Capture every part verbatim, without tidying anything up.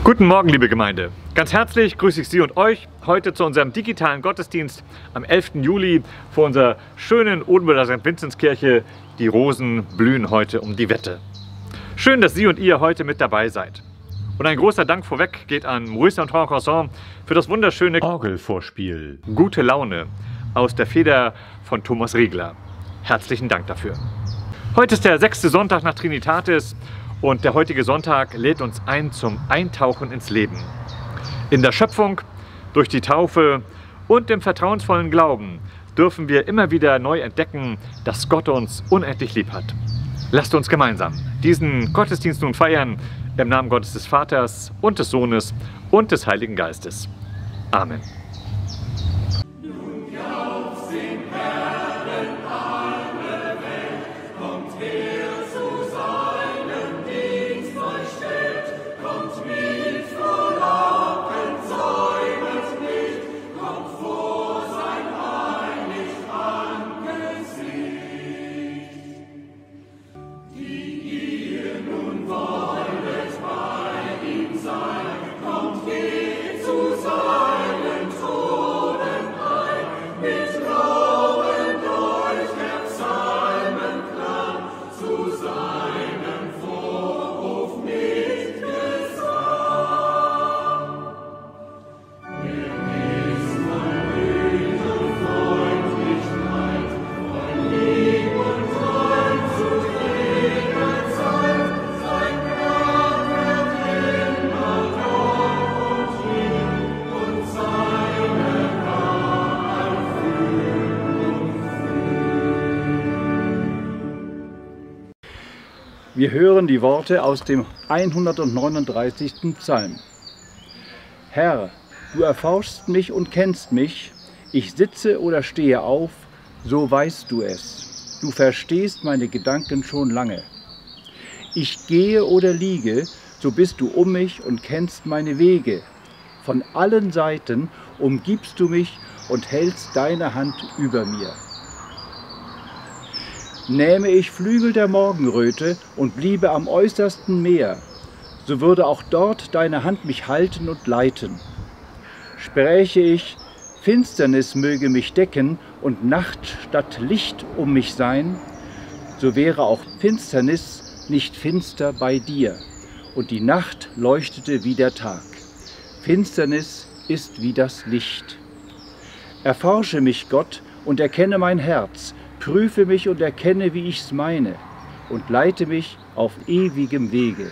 Guten Morgen, liebe Gemeinde. Ganz herzlich grüße ich Sie und euch heute zu unserem digitalen Gottesdienst am elften Juli vor unserer schönen Odenwälder Sankt Vinzenskirche. Die Rosen blühen heute um die Wette. Schön, dass Sie und ihr heute mit dabei seid. Und ein großer Dank vorweg geht an Maurice Antoine Corson für das wunderschöne Orgelvorspiel Gute Laune aus der Feder von Thomas Riegler. Herzlichen Dank dafür. Heute ist der sechste Sonntag nach Trinitatis. Und der heutige Sonntag lädt uns ein zum Eintauchen ins Leben. In der Schöpfung, durch die Taufe und im vertrauensvollen Glauben dürfen wir immer wieder neu entdecken, dass Gott uns unendlich lieb hat. Lasst uns gemeinsam diesen Gottesdienst nun feiern, im Namen Gottes des Vaters und des Sohnes und des Heiligen Geistes. Amen. Wir hören die Worte aus dem hundertneununddreißigsten Psalm. Herr, du erforschst mich und kennst mich, ich sitze oder stehe auf, so weißt du es. Du verstehst meine Gedanken schon lange. Ich gehe oder liege, so bist du um mich und kennst meine Wege. Von allen Seiten umgibst du mich und hältst deine Hand über mir. Nähme ich Flügel der Morgenröte und bliebe am äußersten Meer, so würde auch dort deine Hand mich halten und leiten. Spräche ich, Finsternis möge mich decken und Nacht statt Licht um mich sein, so wäre auch Finsternis nicht finster bei dir, und die Nacht leuchtete wie der Tag. Finsternis ist wie das Licht. Erforsche mich, Gott, und erkenne mein Herz, prüfe mich und erkenne, wie ich's meine, und leite mich auf ewigem Wege.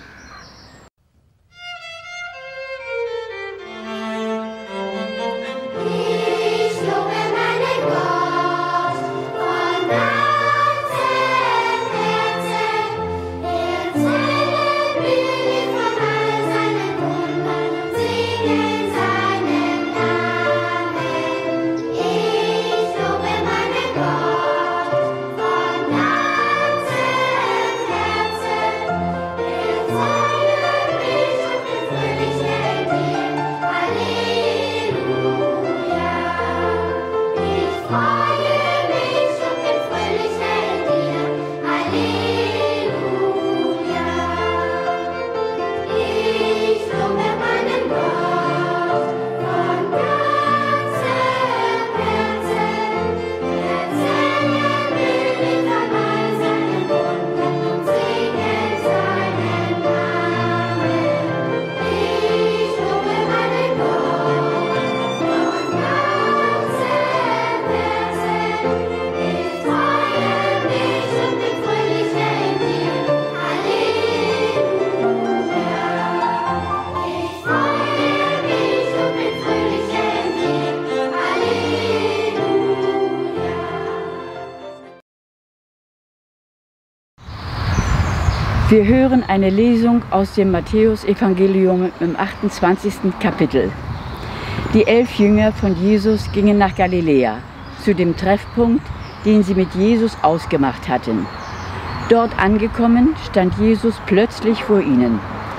Wir hören eine Lesung aus dem Matthäus-Evangelium im achtundzwanzigsten Kapitel. Die elf Jünger von Jesus gingen nach Galiläa, zu dem Treffpunkt, den sie mit Jesus ausgemacht hatten. Dort angekommen, stand Jesus plötzlich vor ihnen.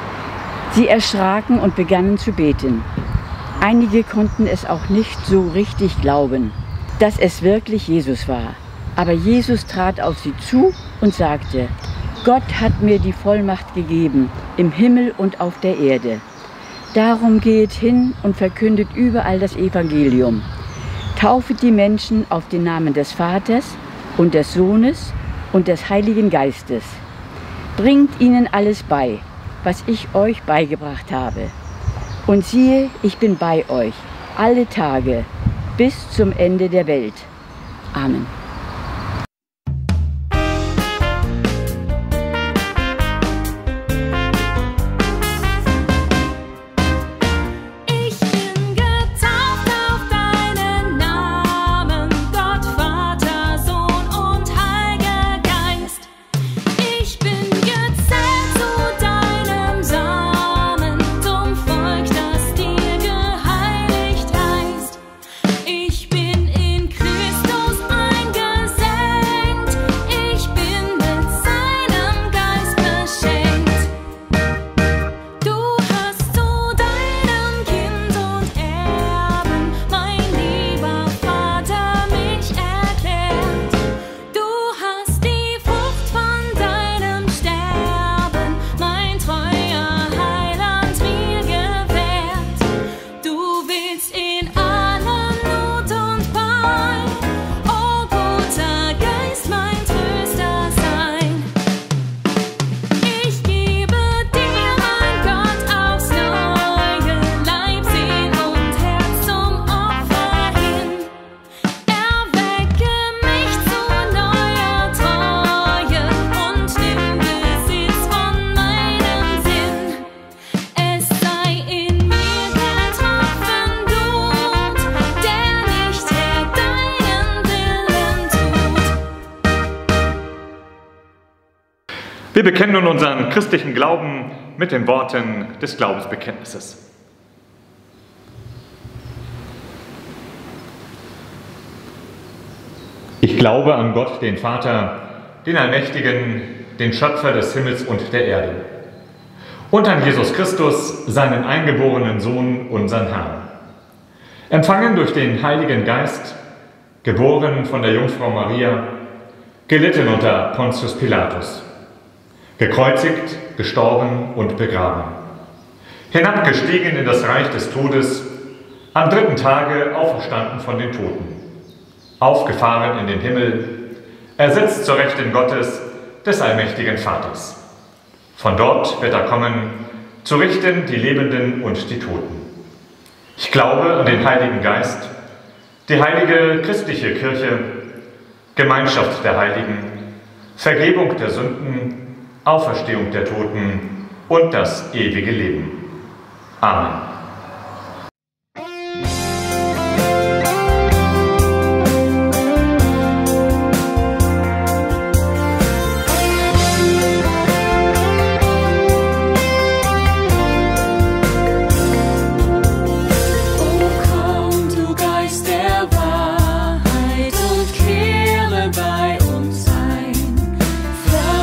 Sie erschraken und begannen zu beten. Einige konnten es auch nicht so richtig glauben, dass es wirklich Jesus war. Aber Jesus trat auf sie zu und sagte: Gott hat mir die Vollmacht gegeben, im Himmel und auf der Erde. Darum geht hin und verkündet überall das Evangelium. Taufet die Menschen auf den Namen des Vaters und des Sohnes und des Heiligen Geistes. Bringt ihnen alles bei, was ich euch beigebracht habe. Und siehe, ich bin bei euch alle Tage bis zum Ende der Welt. Amen. Wir bekennen nun unseren christlichen Glauben mit den Worten des Glaubensbekenntnisses. Ich glaube an Gott, den Vater, den Allmächtigen, den Schöpfer des Himmels und der Erde, und an Jesus Christus, seinen eingeborenen Sohn, unseren Herrn, empfangen durch den Heiligen Geist, geboren von der Jungfrau Maria, gelitten unter Pontius Pilatus, gekreuzigt, gestorben und begraben, hinabgestiegen in das Reich des Todes, am dritten Tage auferstanden von den Toten, aufgefahren in den Himmel, ersetzt zur Rechten Gottes, des allmächtigen Vaters. Von dort wird er kommen, zu richten die Lebenden und die Toten. Ich glaube an den Heiligen Geist, die heilige christliche Kirche, Gemeinschaft der Heiligen, Vergebung der Sünden, Auferstehung der Toten und das ewige Leben. Amen.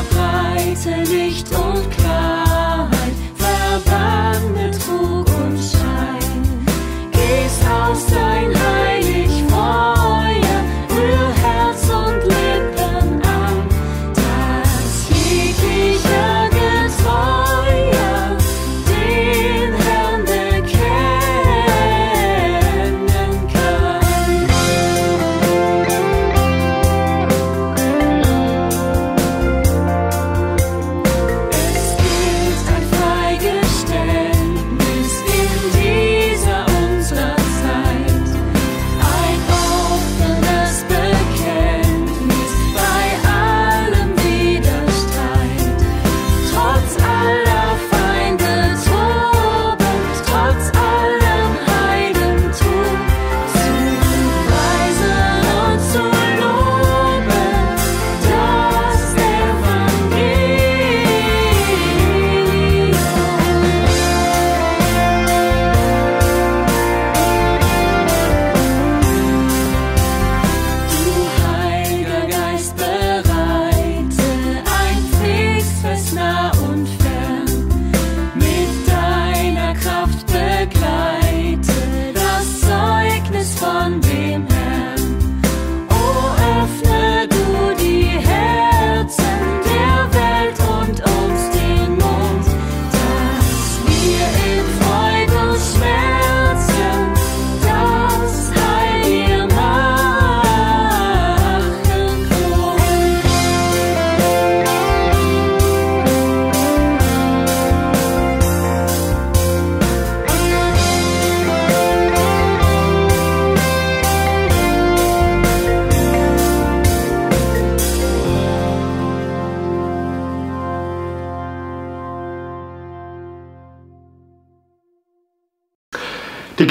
Licht und Klarheit, verbanne Trug und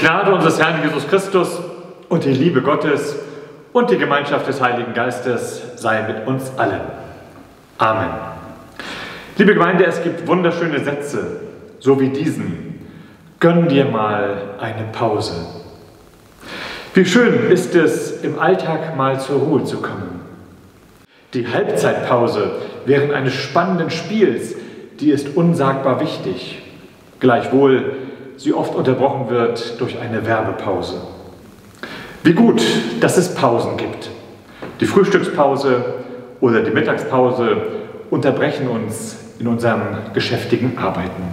Gnade unseres Herrn Jesus Christus und die Liebe Gottes und die Gemeinschaft des Heiligen Geistes sei mit uns allen. Amen. Liebe Gemeinde, es gibt wunderschöne Sätze, so wie diesen: Gönn dir mal eine Pause. Wie schön ist es, im Alltag mal zur Ruhe zu kommen. Die Halbzeitpause während eines spannenden Spiels, die ist unsagbar wichtig, gleichwohl sie oft unterbrochen wird durch eine Werbepause. Wie gut, dass es Pausen gibt. Die Frühstückspause oder die Mittagspause unterbrechen uns in unserem geschäftigen Arbeiten.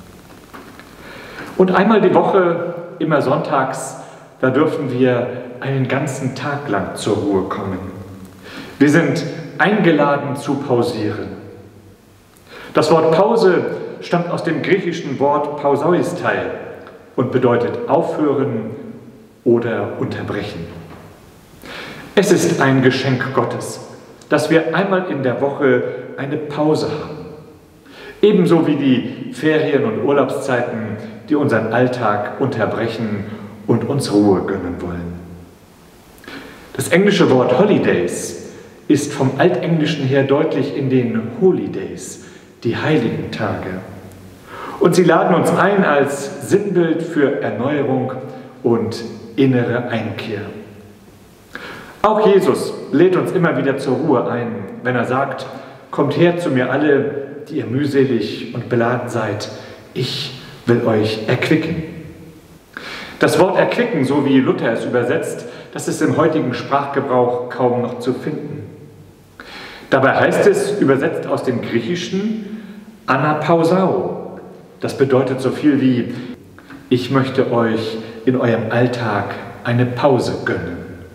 Und einmal die Woche, immer sonntags, da dürfen wir einen ganzen Tag lang zur Ruhe kommen. Wir sind eingeladen zu pausieren. Das Wort Pause stammt aus dem griechischen Wort pausaistai und bedeutet aufhören oder unterbrechen. Es ist ein Geschenk Gottes, dass wir einmal in der Woche eine Pause haben. Ebenso wie die Ferien- und Urlaubszeiten, die unseren Alltag unterbrechen und uns Ruhe gönnen wollen. Das englische Wort Holidays ist vom Altenglischen her deutlich in den Holy Days, die heiligen Tage. Und sie laden uns ein als Sinnbild für Erneuerung und innere Einkehr. Auch Jesus lädt uns immer wieder zur Ruhe ein, wenn er sagt: Kommt her zu mir alle, die ihr mühselig und beladen seid, ich will euch erquicken. Das Wort erquicken, so wie Luther es übersetzt, das ist im heutigen Sprachgebrauch kaum noch zu finden. Dabei heißt es, übersetzt aus dem Griechischen, anapausao. Das bedeutet so viel wie: Ich möchte euch in eurem Alltag eine Pause gönnen.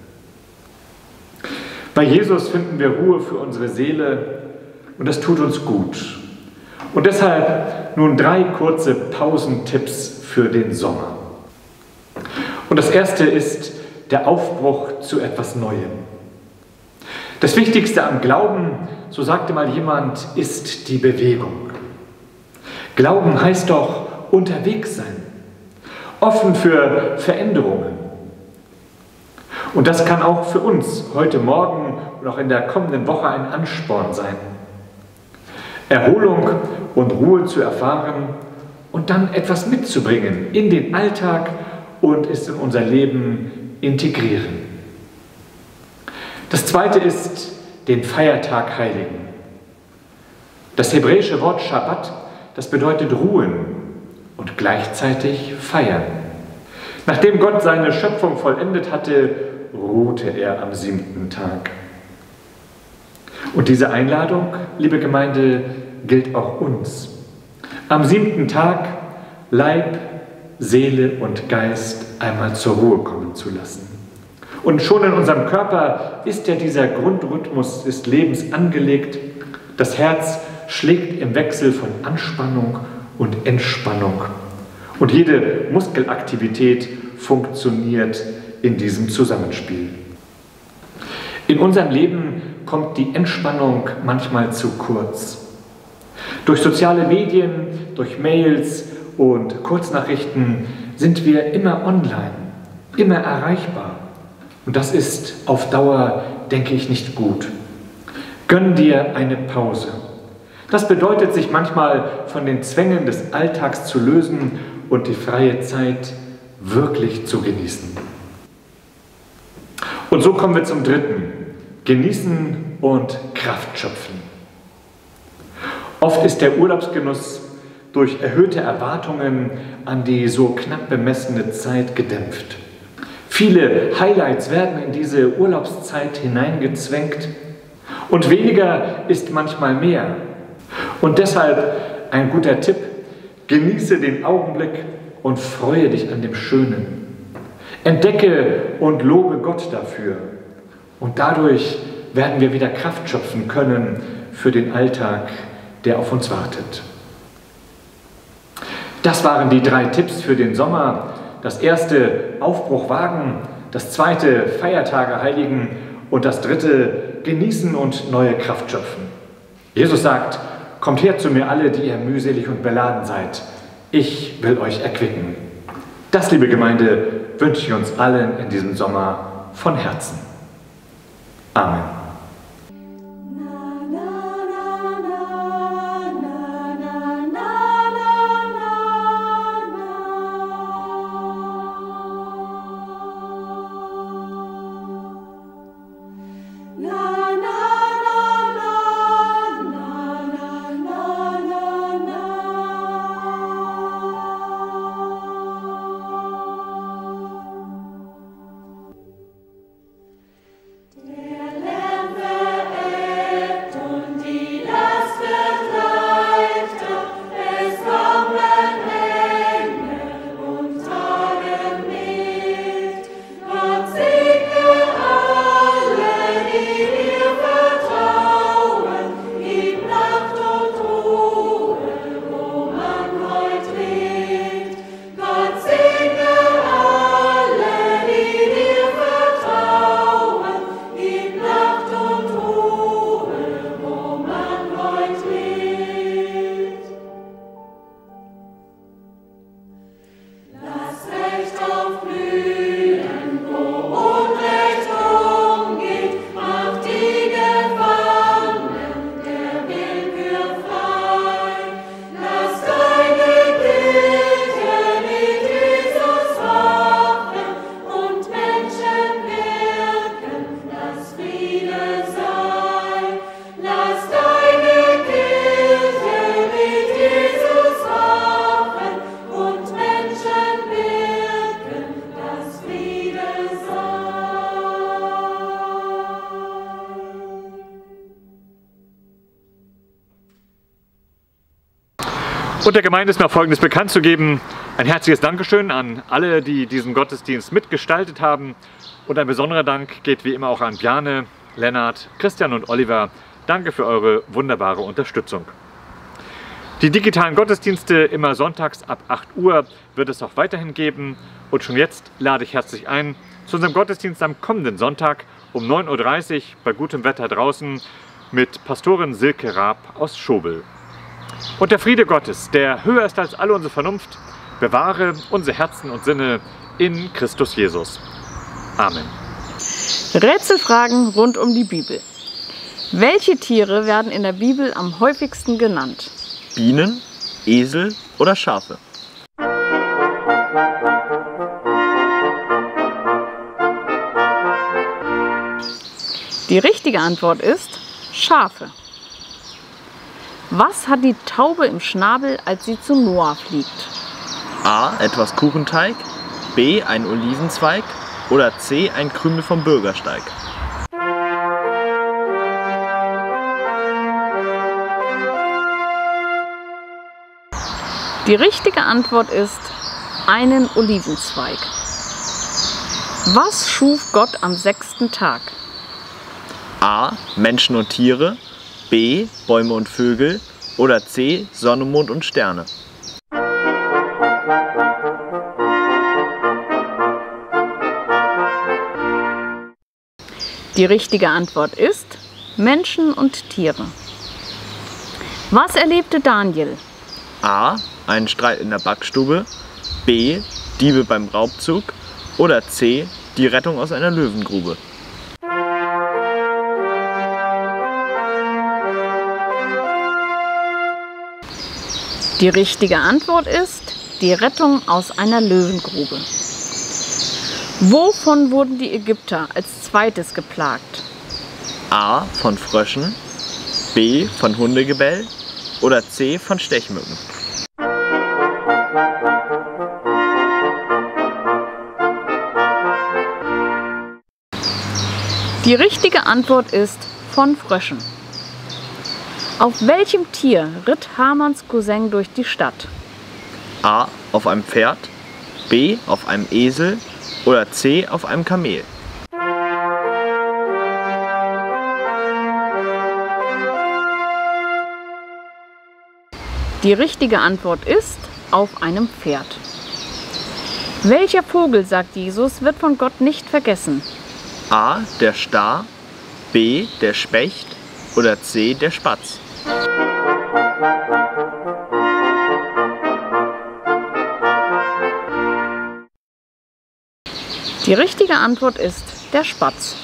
Bei Jesus finden wir Ruhe für unsere Seele und das tut uns gut. Und deshalb nun drei kurze Pausentipps für den Sommer. Und das erste ist der Aufbruch zu etwas Neuem. Das Wichtigste am Glauben, so sagte mal jemand, ist die Bewegung. Glauben heißt doch unterwegs sein, offen für Veränderungen. Und das kann auch für uns heute Morgen und auch in der kommenden Woche ein Ansporn sein. Erholung und Ruhe zu erfahren und dann etwas mitzubringen in den Alltag und es in unser Leben integrieren. Das zweite ist den Feiertag heiligen. Das hebräische Wort Schabbat, das bedeutet ruhen und gleichzeitig feiern. Nachdem Gott seine Schöpfung vollendet hatte, ruhte er am siebten Tag. Und diese Einladung, liebe Gemeinde, gilt auch uns. Am siebten Tag Leib, Seele und Geist einmal zur Ruhe kommen zu lassen. Und schon in unserem Körper ist ja dieser Grundrhythmus des Lebens angelegt. Das Herz schlägt im Wechsel von Anspannung und Entspannung. Und jede Muskelaktivität funktioniert in diesem Zusammenspiel. In unserem Leben kommt die Entspannung manchmal zu kurz. Durch soziale Medien, durch Mails und Kurznachrichten sind wir immer online, immer erreichbar. Und das ist auf Dauer, denke ich, nicht gut. Gönn dir eine Pause. Das bedeutet, sich manchmal von den Zwängen des Alltags zu lösen und die freie Zeit wirklich zu genießen. Und so kommen wir zum dritten: Genießen und Kraft schöpfen. Oft ist der Urlaubsgenuss durch erhöhte Erwartungen an die so knapp bemessene Zeit gedämpft. Viele Highlights werden in diese Urlaubszeit hineingezwängt und weniger ist manchmal mehr. Und deshalb ein guter Tipp: Genieße den Augenblick und freue dich an dem Schönen. Entdecke und lobe Gott dafür. Und dadurch werden wir wieder Kraft schöpfen können für den Alltag, der auf uns wartet. Das waren die drei Tipps für den Sommer. Das erste: Aufbruch wagen. Das zweite: Feiertage heiligen. Und das dritte: Genießen und neue Kraft schöpfen. Jesus sagt: Kommt her zu mir alle, die ihr mühselig und beladen seid. Ich will euch erquicken. Das, liebe Gemeinde, wünsche ich uns allen in diesem Sommer von Herzen. Amen. Und der Gemeinde ist noch Folgendes bekannt zu geben. Ein herzliches Dankeschön an alle, die diesen Gottesdienst mitgestaltet haben. Und ein besonderer Dank geht wie immer auch an Bjarne, Lennart, Christian und Oliver. Danke für eure wunderbare Unterstützung. Die digitalen Gottesdienste immer sonntags ab acht Uhr wird es auch weiterhin geben. Und schon jetzt lade ich herzlich ein zu unserem Gottesdienst am kommenden Sonntag um neun Uhr dreißig bei gutem Wetter draußen mit Pastorin Silke Raab aus Schobel. Und der Friede Gottes, der höher ist als alle unsere Vernunft, bewahre unsere Herzen und Sinne in Christus Jesus. Amen. Rätselfragen rund um die Bibel. Welche Tiere werden in der Bibel am häufigsten genannt? Bienen, Esel oder Schafe? Die richtige Antwort ist Schafe. Was hat die Taube im Schnabel, als sie zu Noah fliegt? A. Etwas Kuchenteig, B. Ein Olivenzweig oder C. Ein Krümel vom Bürgersteig? Die richtige Antwort ist einen Olivenzweig. Was schuf Gott am sechsten Tag? A. Menschen und Tiere, B. Bäume und Vögel oder C. Sonne, Mond und Sterne? Die richtige Antwort ist Menschen und Tiere. Was erlebte Daniel? A. Einen Streit in der Backstube, B. Diebe beim Raubzug oder C. Die Rettung aus einer Löwengrube? Die richtige Antwort ist die Rettung aus einer Löwengrube. Wovon wurden die Ägypter als zweites geplagt? A. Von Fröschen, B. Von Hundegebell oder C. Von Stechmücken? Die richtige Antwort ist von Fröschen. Auf welchem Tier ritt Hamanns Cousin durch die Stadt? A. Auf einem Pferd, B. Auf einem Esel oder C. Auf einem Kamel? Die richtige Antwort ist auf einem Pferd. Welcher Vogel, sagt Jesus, wird von Gott nicht vergessen? A. Der Star, B. Der Specht oder C. Der Spatz? Die richtige Antwort ist der Spatz.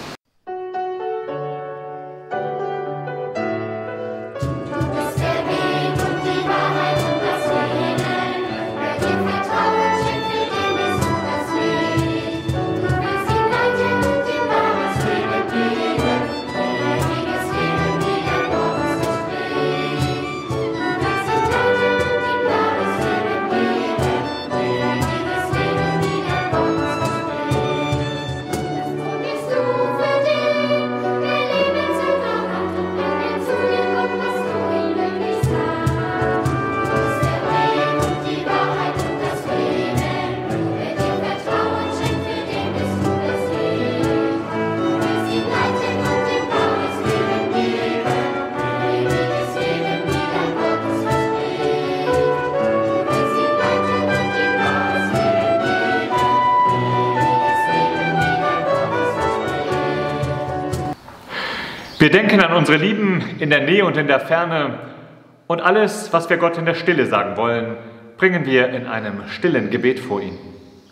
Wir denken an unsere Lieben in der Nähe und in der Ferne und alles, was wir Gott in der Stille sagen wollen, bringen wir in einem stillen Gebet vor ihn.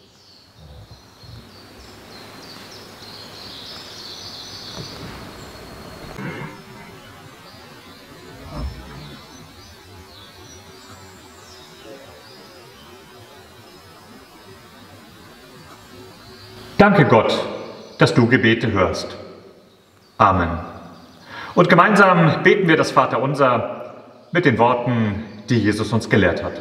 Danke Gott, dass du Gebete hörst. Amen. Und gemeinsam beten wir das Vaterunser mit den Worten, die Jesus uns gelehrt hat.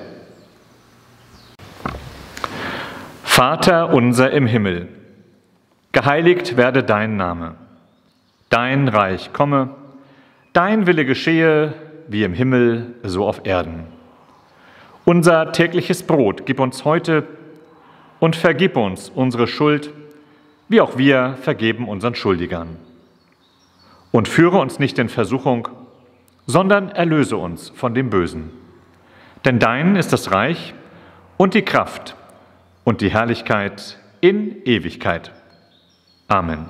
Vater unser im Himmel, geheiligt werde dein Name. Dein Reich komme, dein Wille geschehe, wie im Himmel, so auf Erden. Unser tägliches Brot gib uns heute und vergib uns unsere Schuld, wie auch wir vergeben unseren Schuldigern. Und führe uns nicht in Versuchung, sondern erlöse uns von dem Bösen. Denn dein ist das Reich und die Kraft und die Herrlichkeit in Ewigkeit. Amen.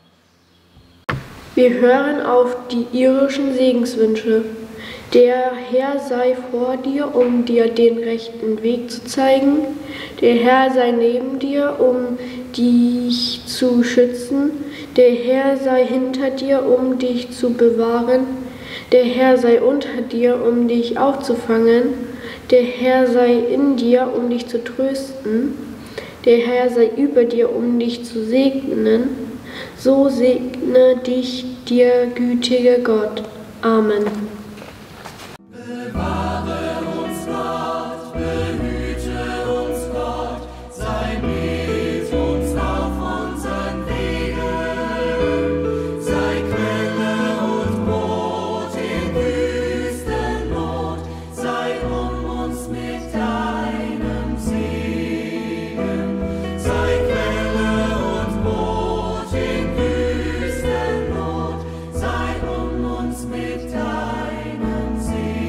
Wir hören auf die irischen Segenswünsche. Der Herr sei vor dir, um dir den rechten Weg zu zeigen. Der Herr sei neben dir, um dich zu schützen. Der Herr sei hinter dir, um dich zu bewahren. Der Herr sei unter dir, um dich aufzufangen. Der Herr sei in dir, um dich zu trösten. Der Herr sei über dir, um dich zu segnen. So segne dich, dir gütige Gott. Amen. Bewahre uns Gott, behüte uns Gott, sei mit uns auf unseren Wegen, sei Quelle und Brot in Wüstennot, sei um uns mit deinem Segen, sei Quelle und Brot in Wüstennot, sei um uns mit deinem Segen.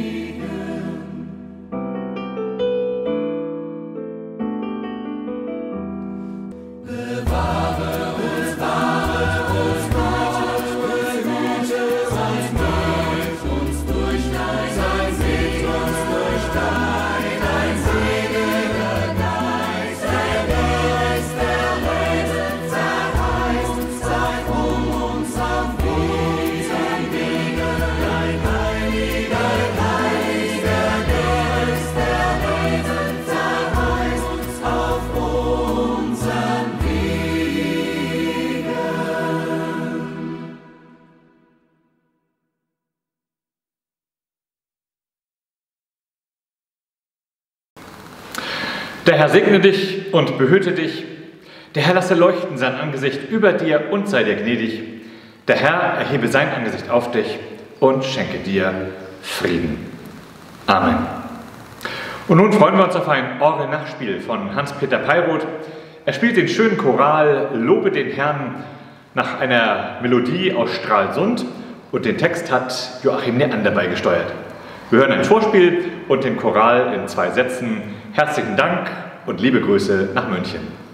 Bewahre uns, bewahre uns Gott, behüte uns, mit uns durch dein, sei mit uns durch dein, dein seliger Geist, der Geist der Rettung zerreißt, sei um uns auf unseren Wegen, dein heiliger Geist, der Geist der Rettung zerreißt, auf unseren Wegen. Der Herr segne dich und behüte dich. Der Herr lasse leuchten sein Angesicht über dir und sei dir gnädig. Der Herr erhebe sein Angesicht auf dich und schenke dir Frieden. Amen. Und nun freuen wir uns auf ein Orgel-Nachspiel von Hans-Peter Peiroth. Er spielt den schönen Choral Lobe den Herrn nach einer Melodie aus Stralsund und den Text hat Joachim Neander beigesteuert. Wir hören ein Vorspiel und den Choral in zwei Sätzen. Herzlichen Dank und liebe Grüße nach München.